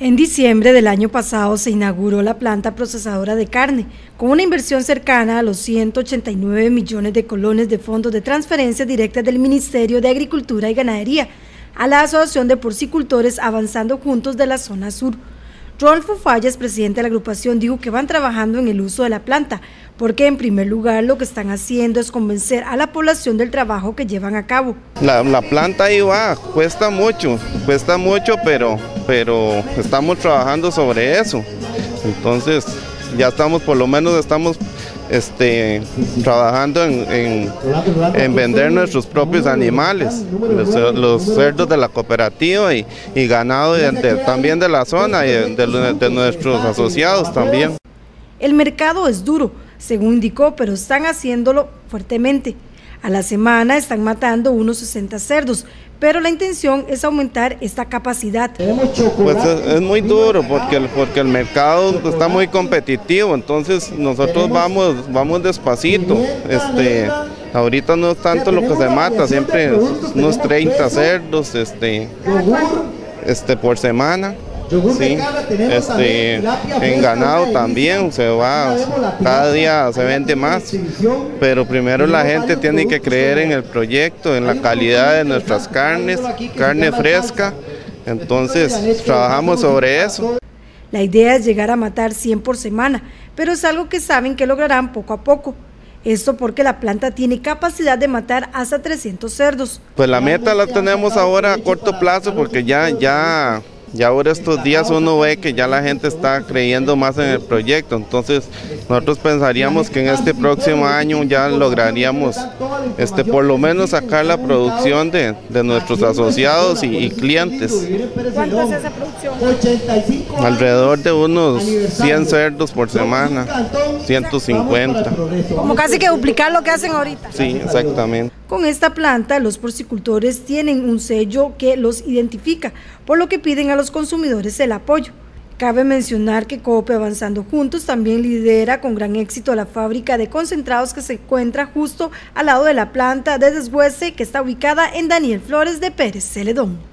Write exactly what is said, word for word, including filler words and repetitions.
En diciembre del año pasado se inauguró la planta procesadora de carne, con una inversión cercana a los ciento ochenta y nueve millones de colones de fondos de transferencia directa del Ministerio de Agricultura y Ganadería a la Asociación de Porcicultores Avanzando Juntos de la Zona Sur. Rodolfo Fallas, presidente de la agrupación, dijo que van trabajando en el uso de la planta, porque en primer lugar lo que están haciendo es convencer a la población del trabajo que llevan a cabo. La, la planta ahí va, cuesta mucho, cuesta mucho, pero, pero estamos trabajando sobre eso. Entonces ya estamos, por lo menos estamos este, trabajando en, en, en vender nuestros propios animales, los, los cerdos de la cooperativa y, y ganado de, de, también de la zona y de, de, de nuestros asociados también. El mercado es duro, según indicó, pero están haciéndolo fuertemente. A la semana están matando unos sesenta cerdos, pero la intención es aumentar esta capacidad. Pues es, es muy duro porque el, porque el mercado está muy competitivo, entonces nosotros vamos, vamos despacito. Este, ahorita no es tanto lo que se mata, siempre unos treinta cerdos este, este, por semana. Sí, este, en ganado también se va, cada día se vende más, pero primero la gente tiene que creer en el proyecto, en la calidad de nuestras carnes, carne fresca, entonces trabajamos sobre eso. La idea es llegar a matar cien por semana, pero es algo que saben que lograrán poco a poco. Esto porque la planta tiene capacidad de matar hasta trescientos cerdos. Pues la meta la tenemos ahora a corto plazo porque ya, ya... Ya ahora estos días uno ve que ya la gente está creyendo más en el proyecto, entonces nosotros pensaríamos que en este próximo año ya lograríamos este, por lo menos sacar la producción de, de nuestros asociados y, y clientes. ¿Cuánto es esa producción? Alrededor de unos cien cerdos por semana, ciento cincuenta. Como casi que duplicar lo que hacen ahorita. Sí, exactamente. Con esta planta, los porcicultores tienen un sello que los identifica, por lo que piden a los consumidores el apoyo. Cabe mencionar que Coop Avanzando Juntos también lidera con gran éxito la fábrica de concentrados que se encuentra justo al lado de la planta de deshuese que está ubicada en Daniel Flores de Pérez Celedón.